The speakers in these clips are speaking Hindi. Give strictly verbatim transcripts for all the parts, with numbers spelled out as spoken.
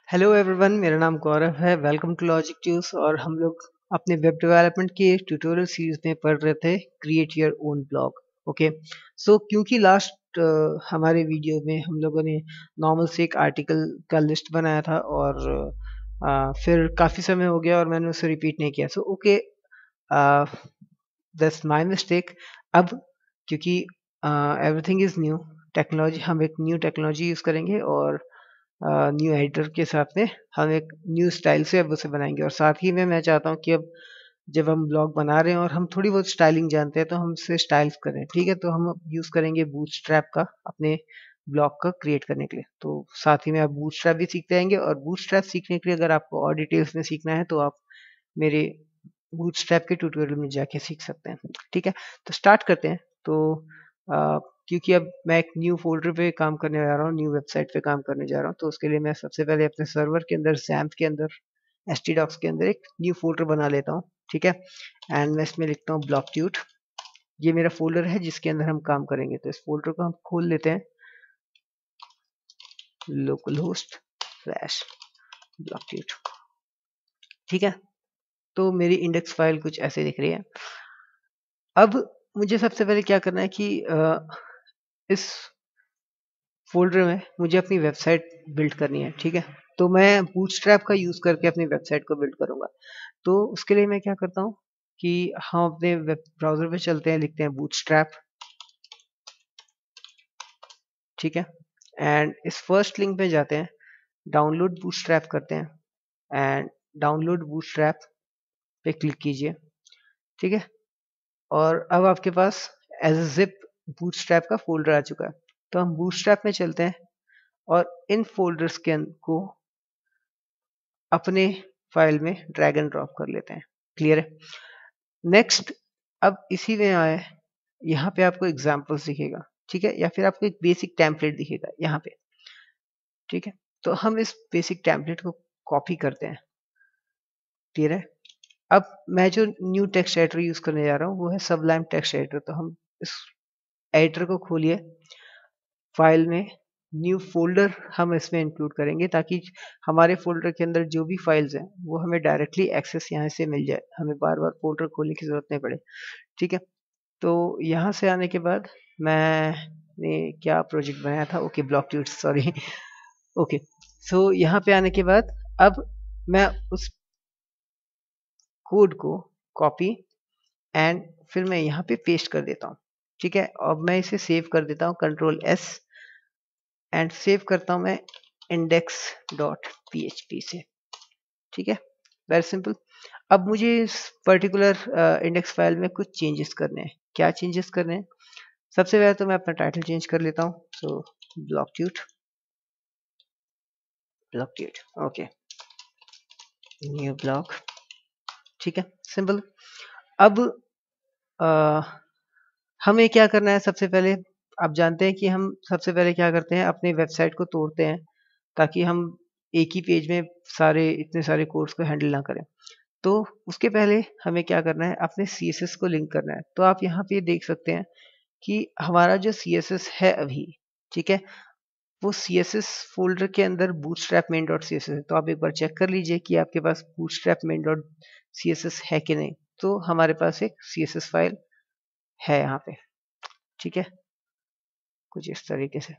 हेलो एवरीवन, मेरा नाम गौरव है। Welcome to Logic Tubes. और हम लोग अपने वेब डेवलपमेंट के ट्यूटोरियल सीरीज में पढ़ रहे थे create your own blog. Okay, so क्योंकि लास्ट हमारे वीडियो में हम लोगों ने नॉर्मल से एक आर्टिकल का लिस्ट बनाया था और uh, फिर काफ़ी समय हो गया और मैंने उसे रिपीट नहीं किया। So okay, that's my mistake. अब क्योंकि एवरीथिंग इज़ न्यू टेक्नोलॉजी, हम एक न्यू टेक्नोलॉजी यूज़ करेंगे और न्यू एडिटर के साथ में हम एक न्यू स्टाइल से अब उसे बनाएंगे। और साथ ही में मैं चाहता हूँ कि अब जब हम ब्लॉग बना रहे हैं और हम थोड़ी बहुत स्टाइलिंग जानते हैं तो हम इसे स्टाइल्स करें। ठीक है, तो हम यूज़ करेंगे बूटस्ट्रैप का अपने ब्लॉग का क्रिएट करने के लिए। तो साथ ही में आप बूटस्ट्रैप भी सीखते रहेंगे और बूटस्ट्रैप सीखने के लिए अगर आपको और डिटेल्स में सीखना है तो आप मेरे बूटस्ट्रैप के ट्यूटोरियल में जाके सीख सकते हैं। ठीक है, तो स्टार्ट करते हैं। तो आ, क्योंकि अब मैं एक न्यू फोल्डर पे काम करने जा रहा हूँ, न्यू वेबसाइट पे काम करने जा रहा हूँ, तो उसके लिए मैं सबसे पहले अपने सर्वर के अंदर ज़ैम्प के अंदर एचटीडॉक्स के अंदर एक न्यू फोल्डर बना लेता हूँ। ठीक है, एंड मैं इसमें लिखता हूँ ब्लॉकट्यूट। ये मेरा फोल्डर है जिसके अंदर हम काम करेंगे। तो इस फोल्डर को हम खोल लेते हैं, लोकल होस्ट स्लैश ब्लॉकट्यूट। ठीक है, तो मेरी इंडेक्स फाइल कुछ ऐसे दिख रही है। अब मुझे सबसे पहले क्या करना है कि आ, इस फोल्डर में मुझे अपनी वेबसाइट बिल्ड करनी है। ठीक है, तो मैं बूटस्ट्रैप का यूज़ करके अपनी वेबसाइट को बिल्ड करूँगा। तो उसके लिए मैं क्या करता हूँ कि हम अपने वेब ब्राउज़र पे चलते हैं, लिखते हैं बूटस्ट्रैप। ठीक है, एंड इस फर्स्ट लिंक पे जाते हैं, डाउनलोड बूटस्ट्रैप करते हैं एंड डाउनलोड बूटस्ट्रैप पे क्लिक कीजिए। ठीक है, और अब आपके पास एज अ जिप बूटस्ट्रैप का फोल्डर आ चुका है। तो हम बूटस्ट्रैप में चलते हैं और इन फोल्डर्स के अं- को अपने फाइल में ड्रैग एंड ड्रॉप कर लेते हैं। क्लियर है? नेक्स्ट, अब इसी में आए, यहाँ पे आपको एग्जाम्पल्स दिखेगा। ठीक है, या फिर आपको एक बेसिक टेम्पलेट दिखेगा यहाँ पे। ठीक है, तो हम इस बेसिक टेम्पलेट को कॉपी करते हैं। क्लियर है? अब मैं जो न्यू टेक्स्ट एडिटर यूज करने जा रहा हूँ वो है सबलाइम टेक्स्ट एडिटर। तो हम इस एडिटर को खोलिए, फाइल में न्यू फोल्डर हम इसमें इंक्लूड करेंगे ताकि हमारे फोल्डर के अंदर जो भी फाइल्स हैं वो हमें डायरेक्टली एक्सेस यहाँ से मिल जाए, हमें बार बार फोल्डर खोलने की जरूरत नहीं पड़े। ठीक है, तो यहाँ से आने के बाद मैंने क्या प्रोजेक्ट बनाया था, ओके ब्लॉकट्यूट, सॉरी। ओके, सो यहाँ पे आने के बाद अब मैं उस कोड को कॉपी एंड फिर मैं यहाँ पे पेस्ट कर देता हूँ। ठीक है, अब मैं इसे सेव कर देता हूँ, कंट्रोल एस, एंड सेव करता हूँ मैं index dot P H P से। ठीक है, वेरी सिंपल। अब मुझे इस पर्टिकुलर इंडेक्स फाइल में कुछ चेंजेस करने हैं। क्या चेंजेस करने हैं? सबसे पहले तो मैं अपना टाइटल चेंज कर लेता हूँ। सो ब्लॉकट्यूट, ब्लॉकट्यूट, ओके, न्यू ब्लॉक। ठीक है, सिंपल। अब आ, हमें क्या करना है? सबसे पहले आप जानते हैं कि हम सबसे पहले क्या करते हैं, अपनी वेबसाइट को तोड़ते हैं ताकि हम एक ही पेज में सारे इतने सारे कोड्स को हैंडल ना करें। तो उसके पहले हमें क्या करना है, अपने सी एस एस को लिंक करना है। तो आप यहाँ पे देख सकते हैं कि हमारा जो सी एस एस है अभी, ठीक है, वो सी एस एस फोल्डर के अंदर bootstrap main dot C S S है। तो आप एक बार चेक कर लीजिए कि आपके पास bootstrap main dot C S S है कि नहीं। तो हमारे पास एक सी एस एस फाइल है यहाँ पे। ठीक है, कुछ इस तरीके से।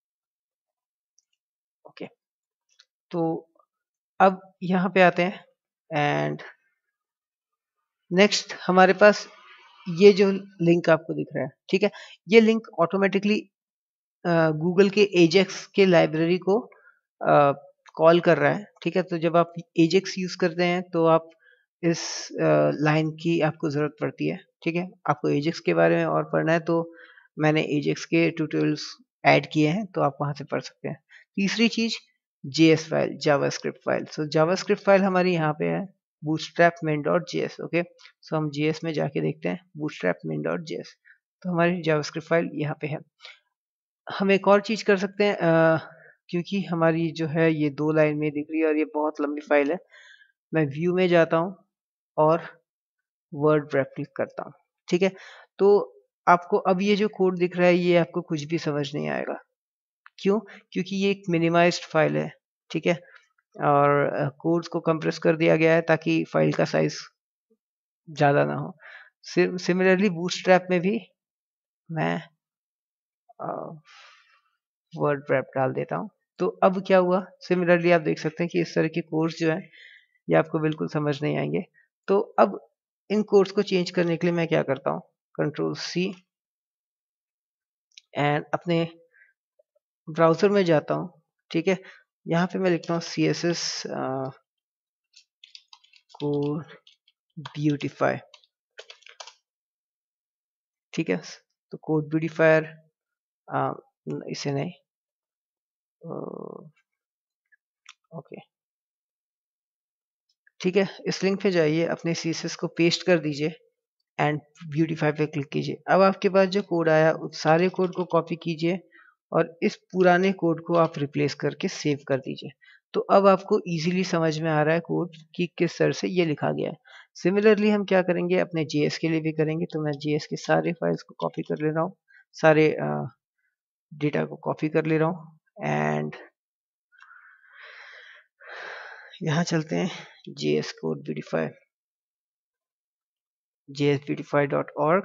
ओके, तो अब यहाँ पे आते हैं एंड नेक्स्ट हमारे पास ये जो लिंक आपको दिख रहा है, ठीक है, ये लिंक ऑटोमेटिकली गूगल के एजेक्स के लाइब्रेरी को कॉल कर रहा है। ठीक है, तो जब आप एजेक्स यूज करते हैं तो आप इस लाइन की आपको ज़रूरत पड़ती है। ठीक है, आपको एजेक्स के बारे में और पढ़ना है तो मैंने एजेक्स के ट्यूटोरियल्स ऐड किए हैं, तो आप वहाँ से पढ़ सकते हैं। तीसरी चीज़, JS file, JavaScript file. So JavaScript file हमारी यहाँ पे है bootstrap main dot JS. Okay, so हम जेएस में जाके देखते हैं बूटस्ट्रैप मेन डॉट जेएस। तो हमारी जावास्क्रिप्ट फाइल यहाँ पे है। हम एक और चीज़ कर सकते हैं, अ, क्योंकि हमारी जो है ये दो लाइन में दिख रही है और ये बहुत लंबी फाइल है, मैं व्यू में जाता हूँ और वर्ड रैप क्लिक करता हूँ। ठीक है, तो आपको अब ये जो कोड दिख रहा है ये आपको कुछ भी समझ नहीं आएगा। क्यों? क्योंकि ये एक मिनिमाइज्ड फाइल है। ठीक है, और कोड्स को कंप्रेस कर दिया गया है ताकि फाइल का साइज ज़्यादा ना हो। सिमिलरली बूटस्ट्रैप में भी मैं वर्ड रैप डाल देता हूँ। तो अब क्या हुआ, सिमिलरली आप देख सकते हैं कि इस तरह के कोड्स जो हैं ये आपको बिल्कुल समझ नहीं आएंगे। तो अब इन कोड्स को चेंज करने के लिए मैं क्या करता हूँ, कंट्रोल सी एंड अपने ब्राउज़र में जाता हूँ। ठीक है, यहाँ पे मैं लिखता हूँ C S S code beautify. ठीक है, तो कोड ब्यूटीफायर इसे नहीं, ओके ठीक है, इस लिंक पे जाइए, अपने सी एस एस को पेस्ट कर दीजिए एंड ब्यूटीफाई पे क्लिक कीजिए। अब आपके पास जो कोड आया उस सारे कोड को कॉपी कीजिए और इस पुराने कोड को आप रिप्लेस करके सेव कर दीजिए। तो अब आपको इजीली समझ में आ रहा है कोड कि किस तरह से ये लिखा गया है। सिमिलरली हम क्या करेंगे, अपने जेएस के लिए भी करेंगे। तो मैं जेएस के सारे फाइल्स को कॉपी कर ले रहा हूँ, सारे डेटा को कॉपी कर ले रहा हूँ एंड यहाँ चलते हैं JS code beautify, JS beautify dot org,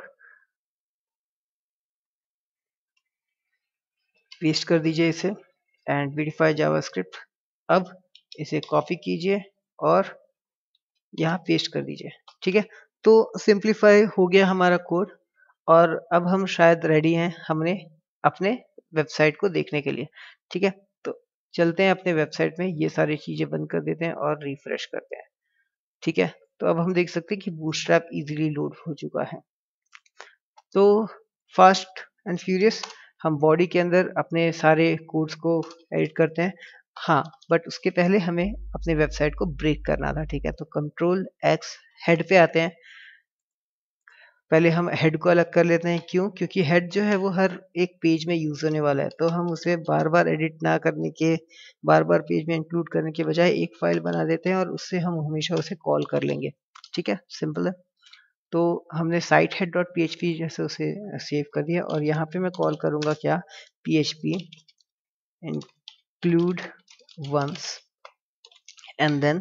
paste कर दीजिए इसे एंड ब्यूटीफाई जावास्क्रिप्ट। अब इसे कॉपी कीजिए और यहाँ पेस्ट कर दीजिए। ठीक है, तो सिंप्लीफाई हो गया हमारा कोड और अब हम शायद रेडी हैं हमने अपने वेबसाइट को देखने के लिए। ठीक है, तो चलते हैं अपने वेबसाइट में, ये सारी चीज़ें बंद कर देते हैं और रिफ्रेश करते हैं। ठीक है, तो अब हम देख सकते हैं कि बूटस्ट्रैप इजीली लोड हो चुका है। तो फास्ट एंड फ्यूरियस हम बॉडी के अंदर अपने सारे कोड्स को एडिट करते हैं। हाँ, बट उसके पहले हमें अपने वेबसाइट को ब्रेक करना था। ठीक है, तो कंट्रोल एक्स, हेड पे आते हैं। पहले हम हेड को अलग कर लेते हैं। क्यों? क्योंकि हेड जो है वो हर एक पेज में यूज होने वाला है, तो हम उसे बार बार एडिट ना करने के, बार बार पेज में इंक्लूड करने के बजाय एक फाइल बना देते हैं और उससे हम हमेशा उसे कॉल कर लेंगे। ठीक है, सिंपल है। तो हमने site head dot P H P जैसे उसे सेव कर दिया और यहाँ पे मैं कॉल करूँगा क्या, P H P include once and then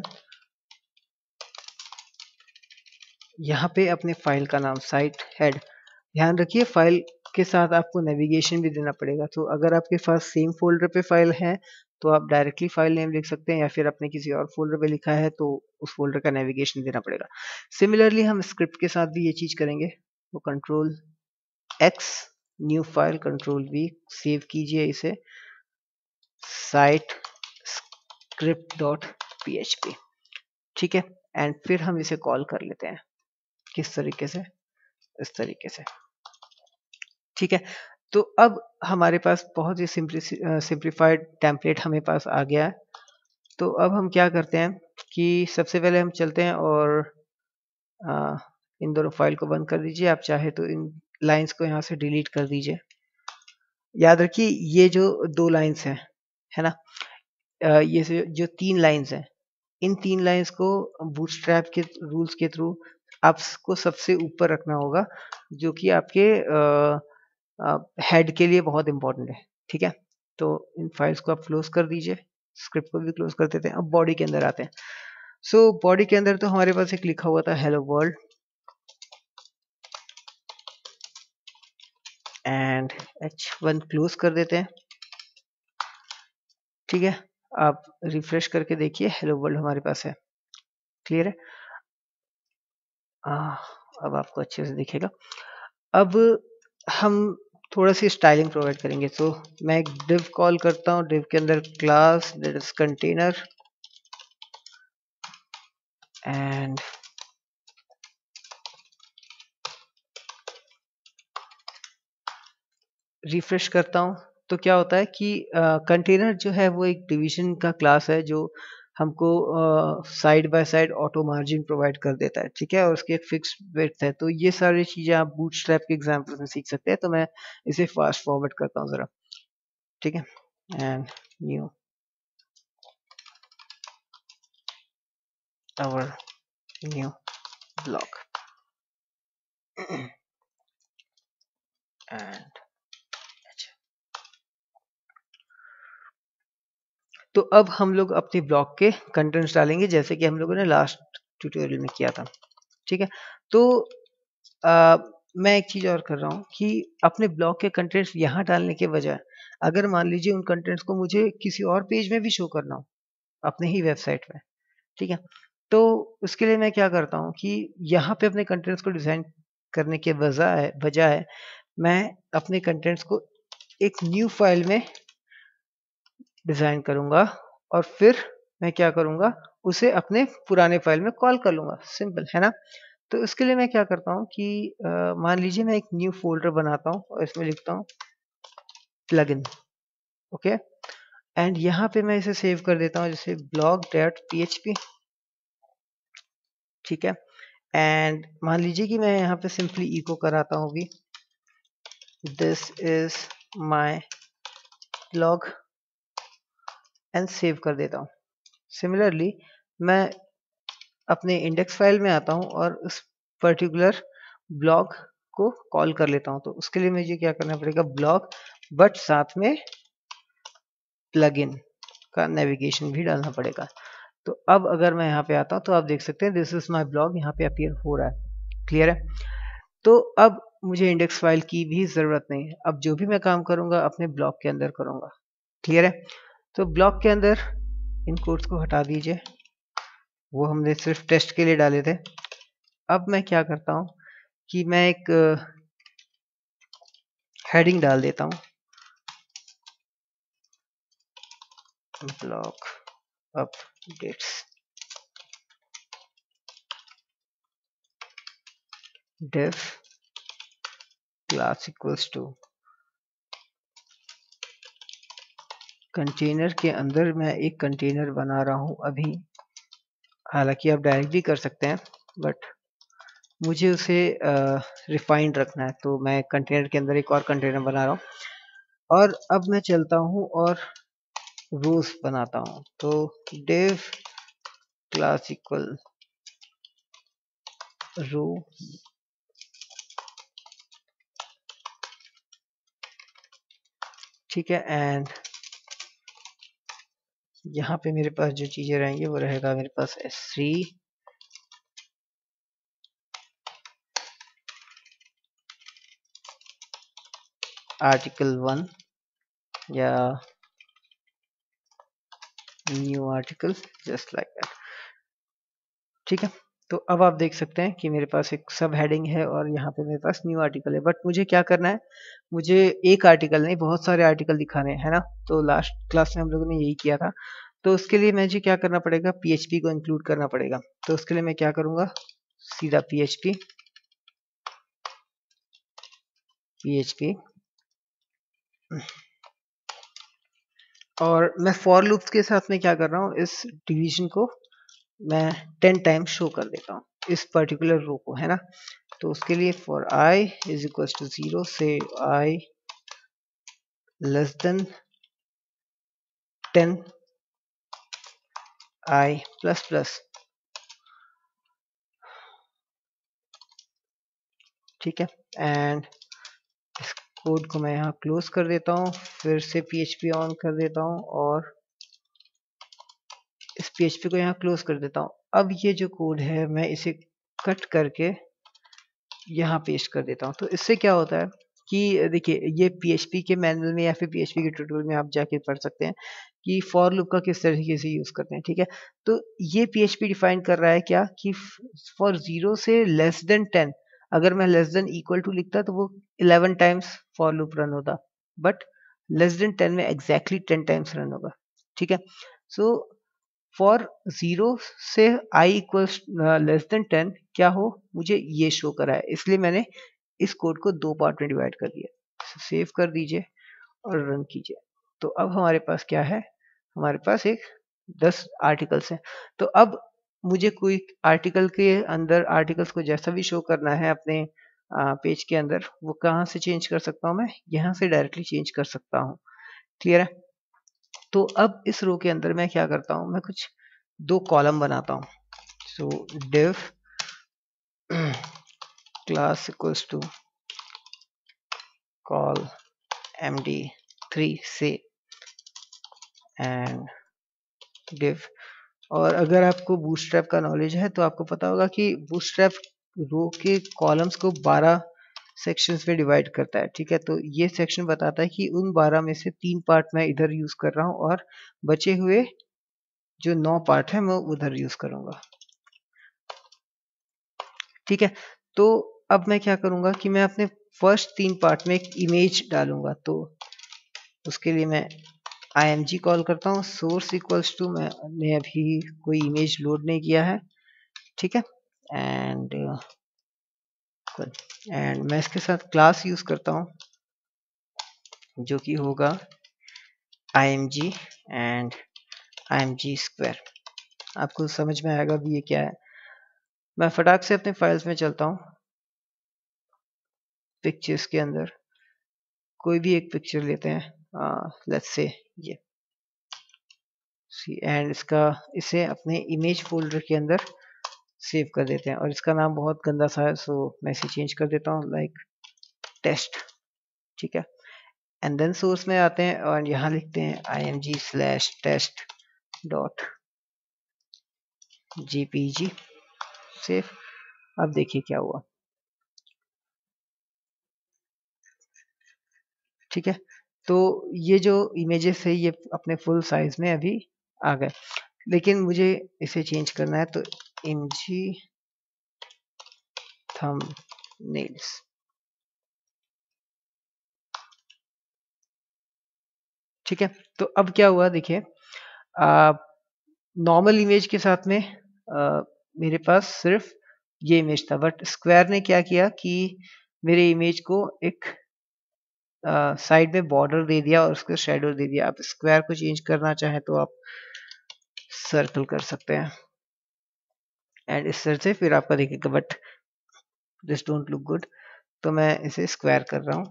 यहाँ पे अपने फाइल का नाम साइट हेड। ध्यान रखिए फाइल के साथ आपको नेविगेशन भी देना पड़ेगा। तो अगर आपके पास सेम फोल्डर पे फाइल है तो आप डायरेक्टली फाइल नेम लिख सकते हैं, या फिर आपने किसी और फोल्डर पे लिखा है तो उस फोल्डर का नेविगेशन देना पड़ेगा। सिमिलरली हम स्क्रिप्ट के साथ भी ये चीज करेंगे। तो control X, new file, control V, save कीजिए इसे site script dot P H P. ठीक है, एंड फिर हम इसे कॉल कर लेते हैं। किस तरीके से? इस तरीके से। ठीक है, तो अब हमारे पास बहुत ही सिंप्लीफाइड टेम्पलेट हमें पास आ गया है। तो अब हम क्या करते हैं कि सबसे पहले हम चलते हैं और आ, इन दोनों फाइल को बंद कर दीजिए। आप चाहे तो इन लाइंस को यहाँ से डिलीट कर दीजिए। याद रखिए ये जो दो लाइंस हैं, है ना, आ, ये जो जो तीन लाइंस हैं, इन तीन लाइंस को बूटस्ट्रैप के रूल्स के थ्रू आपको सबसे ऊपर रखना होगा, जो कि आपके हेड के लिए बहुत इंपॉर्टेंट है। ठीक है, तो इन फाइल्स को आप क्लोज कर दीजिए, स्क्रिप्ट को भी क्लोज कर देते हैं। अब बॉडी के अंदर आते हैं। सो so, बॉडी के अंदर तो हमारे पास एक लिखा हुआ था hello world and H one close कर देते हैं। ठीक है, आप रिफ्रेश करके देखिए, हेलो वर्ल्ड हमारे पास है। क्लियर है? आ, अब आपको अच्छे से दिखेगा। अब हम थोड़ा सी स्टाइलिंग प्रोवाइड करेंगे। तो मैं एक डिव कॉल करता हूँ, डिव के अंदर class that is container and refresh करता हूँ। तो क्या होता है कि कंटेनर uh, जो है वो एक डिवीजन का क्लास है जो हमको side by side auto margin provide कर देता है। ठीक है, और उसकी एक फिक्स विड्थ है। तो ये सारी चीज़ें आप बूटस्ट्रैप के एग्जांपल में सीख सकते हैं। तो मैं इसे फास्ट फॉरवर्ड करता हूँ ज़रा। ठीक है, and new our new blog and तो अब हम लोग अपने ब्लॉग के कंटेंट्स डालेंगे जैसे कि हम लोगों ने लास्ट ट्यूटोरियल में किया था। ठीक है, तो आ, मैं एक चीज़ और कर रहा हूँ कि अपने ब्लॉग के कंटेंट्स यहाँ डालने के बजाय अगर मान लीजिए उन कंटेंट्स को मुझे किसी और पेज में भी शो करना हो अपने ही वेबसाइट में, ठीक है, तो उसके लिए मैं क्या करता हूँ कि यहाँ पे अपने कंटेंट्स को डिज़ाइन करने के बजाय बजाय मैं अपने कंटेंट्स को एक न्यू फाइल में डिज़ाइन करूँगा और फिर मैं क्या करूँगा, उसे अपने पुराने फाइल में कॉल कर लूँगा। सिंपल है ना? तो इसके लिए मैं क्या करता हूँ कि अ, मान लीजिए मैं एक न्यू फ़ोल्डर बनाता हूँ और इसमें लिखता हूँ प्लगइन, ओके, एंड यहाँ पे मैं इसे सेव कर देता हूँ जैसे ब्लॉग डॉट पीएचपी, ठीक है, एंड मान लीजिए कि मैं यहाँ पे सिंपली इको कराता हूँ भी this is my blog and save कर देता हूँ। सिमिलरली मैं अपने इंडेक्स फाइल में आता हूँ और उस पर्टिकुलर ब्लॉग को कॉल कर लेता हूँ। तो उसके लिए मुझे क्या करना पड़ेगा, ब्लॉग बट साथ में प्लगइन का नेविगेशन भी डालना पड़ेगा। तो अब अगर मैं यहाँ पे आता हूँ तो आप देख सकते हैं दिस इज माय ब्लॉग यहाँ पे अपीयर हो रहा है। क्लियर है? तो अब मुझे इंडेक्स फाइल की भी ज़रूरत नहीं है। अब जो भी मैं काम करूँगा अपने ब्लॉग के अंदर करूँगा। क्लियर है? तो ब्लॉग के अंदर इन कोड्स को हटा दीजिए, वो हमने सिर्फ टेस्ट के लिए डाले थे। अब मैं क्या करता हूँ कि मैं एक हेडिंग डाल देता हूँ, blog updates div class equals to container के अंदर मैं एक कंटेनर बना रहा हूँ अभी, हालांकि आप डायरेक्ट भी कर सकते हैं बट मुझे उसे रिफाइंड रखना है, तो मैं कंटेनर के अंदर एक और कंटेनर बना रहा हूँ। और अब मैं चलता हूँ और रोज बनाता हूँ, तो div क्लास इक्वल रो, ठीक है, एंड यहाँ पे मेरे पास जो चीजें रहेंगी वो रहेगा मेरे पास एस थ्री आर्टिकल वन या new article just like that. ठीक है, तो अब आप देख सकते हैं कि मेरे पास एक सब हेडिंग है और यहाँ पे मेरे पास न्यू आर्टिकल है। बट मुझे क्या करना है, मुझे एक आर्टिकल नहीं बहुत सारे आर्टिकल दिखाने हैं, है ना? तो लास्ट क्लास में हम लोगों ने यही किया था। तो उसके लिए मुझे क्या करना पड़ेगा, पीएचपी को इंक्लूड करना पड़ेगा। तो उसके लिए मैं क्या करूँगा, सीधा पीएचपी पीएचपी और मैं फॉर लूप्स के साथ में क्या कर रहा हूँ, इस डिवीजन को मैं टेन टाइम्स शो कर देता हूँ इस पर्टिकुलर रो को, है ना? तो उसके लिए for I is equal to zero से I less than ten I plus plus, ठीक है, एंड इस कोड को मैं यहाँ क्लोज कर देता हूँ, फिर से पीएचपी ऑन कर देता हूँ और इस पीएचपी को यहाँ क्लोज कर देता हूँ। अब ये जो कोड है मैं इसे कट करके यहाँ पेस्ट कर देता हूँ। तो इससे क्या होता है कि देखिए ये पीएचपी के मैनुअल में या फिर पीएचपी के ट्यूटोरियल में आप जाके पढ़ सकते हैं कि फॉर लूप का किस तरीके से यूज करते हैं। ठीक है, तो ये पीएचपी डिफाइन कर रहा है क्या कि फॉर जीरो से लेस देन टेन, अगर मैं लेस देन इक्वल टू लिखता तो वो eleven times for loop run होता, बट लेस देन टेन में एग्जैक्टली टेन टाइम्स रन होगा। ठीक है, सो फॉर जीरो से I equals less than ten क्या हो, मुझे ये शो करा है, इसलिए मैंने इस कोड को दो पार्ट में डिवाइड कर दिया। सेव कर दीजिए और रन कीजिए। तो अब हमारे पास क्या है, हमारे पास एक दस आर्टिकल्स हैं। तो अब मुझे कोई आर्टिकल के अंदर आर्टिकल्स को जैसा भी शो करना है अपने पेज के अंदर, वो कहाँ से चेंज कर सकता हूँ, मैं यहाँ से डायरेक्टली चेंज कर सकता हूँ। क्लियर है? तो अब इस रो के अंदर मैं क्या करता हूँ, मैं कुछ दो कॉलम बनाता हूँ। So div class equals to col M D three से एंड div। और अगर आपको बूटस्ट्रैप का नॉलेज है तो आपको पता होगा कि बूटस्ट्रैप रो के कॉलम्स को बारह सेक्शंस में डिवाइड करता है, ठीक है। तो ये सेक्शन बताता है कि उन बारह में से तीन पार्ट मैं इधर यूज कर रहा हूँ और बचे हुए जो नौ पार्ट है मैं उधर यूज करूंगा, ठीक है। तो अब मैं क्या करूंगा कि मैं अपने फर्स्ट तीन पार्ट में एक इमेज डालूंगा। तो उसके लिए मैं img कॉल करता हूँ। सोर्स इक्वल्स टू मैंने अभी कोई इमेज लोड नहीं किया है, ठीक है। एंड एंड मैं इसके साथ क्लास यूज करता हूँ जो कि होगा img एंड img स्क्वायर। आपको समझ में आएगा भी ये क्या है। मैं फटाक से अपने फाइल्स में चलता हूँ। पिक्चर्स के अंदर कोई भी एक पिक्चर लेते हैं, लेट्स से ये सी, एंड इसका इसे अपने इमेज फोल्डर के अंदर सेव कर देते हैं। और इसका नाम बहुत गंदा सा है, सो मैं इसे चेंज कर देता हूँ लाइक टेस्ट, ठीक है। एंड देन सोर्स में आते हैं और यहाँ लिखते हैं img slash test dot jpg save. अब देखिए क्या हुआ, ठीक है। तो ये जो इमेजेस है ये अपने फुल साइज में अभी आ गए, लेकिन मुझे इसे चेंज करना है। तो img thumbnails, ठीक है। तो अब क्या हुआ देखिए, नॉर्मल इमेज के साथ में आ, मेरे पास सिर्फ ये इमेज था, बट स्क्वायर ने क्या किया कि मेरे इमेज को एक साइड में बॉर्डर दे दिया और उसको शेडो दे दिया। आप स्क्वायर को चेंज करना चाहें तो आप सर्कल कर सकते हैं एंड इस तरह से फिर आपका दिखेगा, but this don't look good. तो मैं इसे स्क्वायर कर रहा हूँ,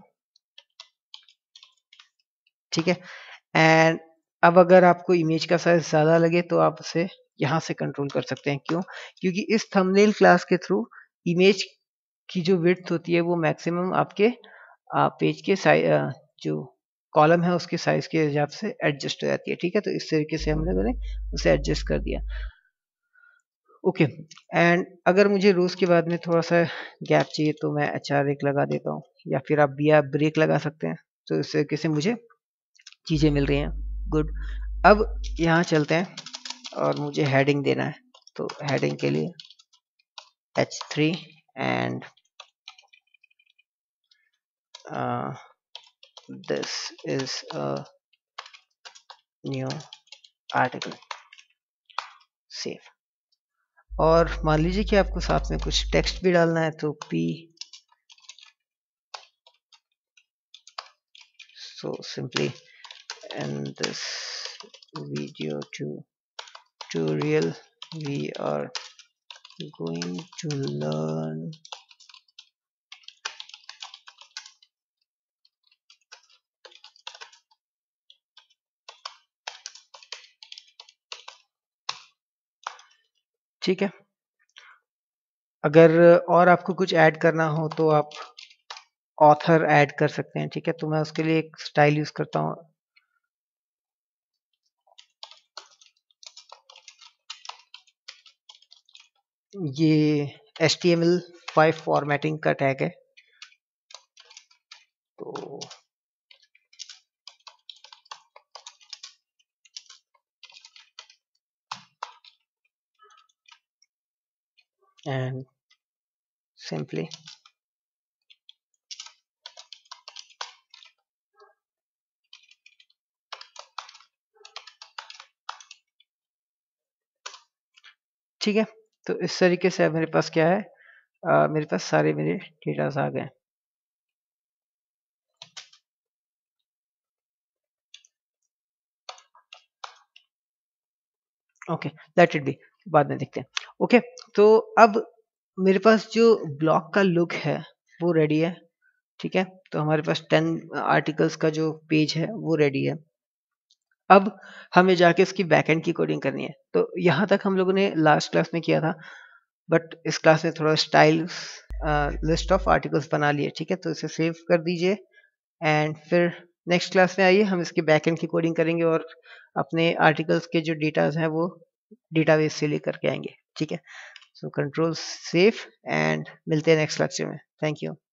ठीक है। एंड अब अगर आपको इमेज का साइज ज़्यादा लगे तो आप उसे यहाँ से कंट्रोल कर सकते हैं। क्यों? क्योंकि इस थंबनेल क्लास के थ्रू इमेज की जो विड्थ होती है वो मैक्सिमम आपके पेज के साइज जो कॉलम है उसके साइज के हिसाब से एडजस्ट हो जाती है, ठीक है। तो इस तरीके से हम लोगों ने उसे एडजस्ट कर दिया, ओके। एंड अगर मुझे रोज के बाद में थोड़ा सा गैप चाहिए तो मैं एच आर एक लगा देता हूँ, या फिर आप बी आर ब्रेक लगा सकते हैं। तो इस तरीके से मुझे चीज़ें मिल रही हैं, गुड। अब यहाँ चलते हैं और मुझे हेडिंग देना है। तो हेडिंग के लिए H three and this is a new article, save. और मान लीजिए कि आपको साथ में कुछ टेक्स्ट भी डालना है, तो P so simply in this video tutorial we are going to learn ठीक है। अगर और आपको कुछ ऐड करना हो तो आप ऑथर ऐड कर सकते हैं, ठीक है। तो मैं उसके लिए एक स्टाइल यूज करता हूँ, ये H T M L five formatting का टैग है। तो एंड सिंपली ठीक है। तो इस तरीके से अब मेरे पास क्या है, आ, मेरे पास सारे मेरे डेटास आ गए। ओके, लेट इट बी, बाद में देखते हैं, ओके। तो अब मेरे पास जो ब्लॉग का लुक है वो रेडी है, ठीक है। तो हमारे पास टेन आर्टिकल्स का जो पेज है वो रेडी है। अब हमें जाके इसकी बैकएंड की कोडिंग करनी है। तो यहाँ तक हम लोगों ने लास्ट क्लास में किया था, बट इस क्लास में थोड़ा स्टाइल्स लिस्ट ऑफ आर्टिकल्स बना लिए, ठीक है। तो इसे सेव कर दीजिए एंड फिर नेक्स्ट क्लास में आइए, हम इसके बैकएंड की कोडिंग करेंगे और अपने आर्टिकल्स के जो डेटाज हैं वो डेटाबेस से लेकर के आएंगे। ठीक है, सो कंट्रोल सेफ एंड मिलते हैं नेक्स्ट लेक्चर में। Thank you.